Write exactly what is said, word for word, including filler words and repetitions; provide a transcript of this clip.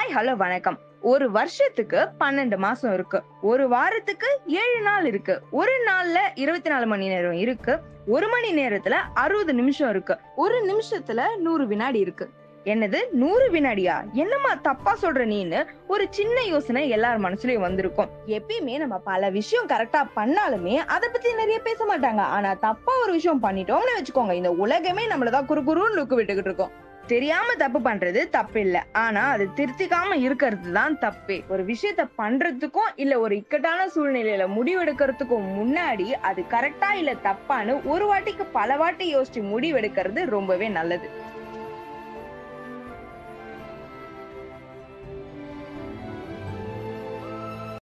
Hi, hello, வணக்கம். ஒரு வருஷத்துக்கு பன்னெண்டு மாசம் இருக்கு. ஒரு வாரத்துக்கு ஏழு நாள் இருக்கு. ஒரு நாள்ல இருபத்தி நாலு மணி நேரம் இருக்கு. ஒரு மணி நேரத்துல அறுபது நிமிஷம் இருக்கு. ஒரு நிமிஷத்துல நூறு வினாடி இருக்கு. என்னது நூறு வினாடியா? என்னம்மா தப்பா சொல்ற நீன்னு ஒரு சின்ன யோசனை எல்லார் மனசுலயும் வந்திருக்கும். எப்பயுமே நம்ம பல விஷயம் கரெக்டா பண்ணாலுமே அத பத்தி நிறைய பேச மாட்டாங்க. ஆனா தப்பா ஒரு விஷயம் பண்ணிட்டோம்னு வச்சுக்கோங்க, இந்த உலகமே நம்மளதான் குறு குறுன்னு லுக்கு விட்டுக்கிட்டு இருக்கும். தெரியாம தப்பு பண்றது தப்பு இல்ல. ஆனா அது திருத்திக்காம இருக்கிறது தான் தப்பே. ஒரு விஷயத்த பண்றதுக்கும் இல்ல ஒரு இக்கட்டான சூழ்நிலையில முடிவெடுக்கிறதுக்கும் முன்னாடி அது கரெக்டா இல்ல தப்பான்னு ஒரு வாட்டிக்கு பல வாட்டி யோசிச்சு முடிவெடுக்கிறது ரொம்பவே நல்லது.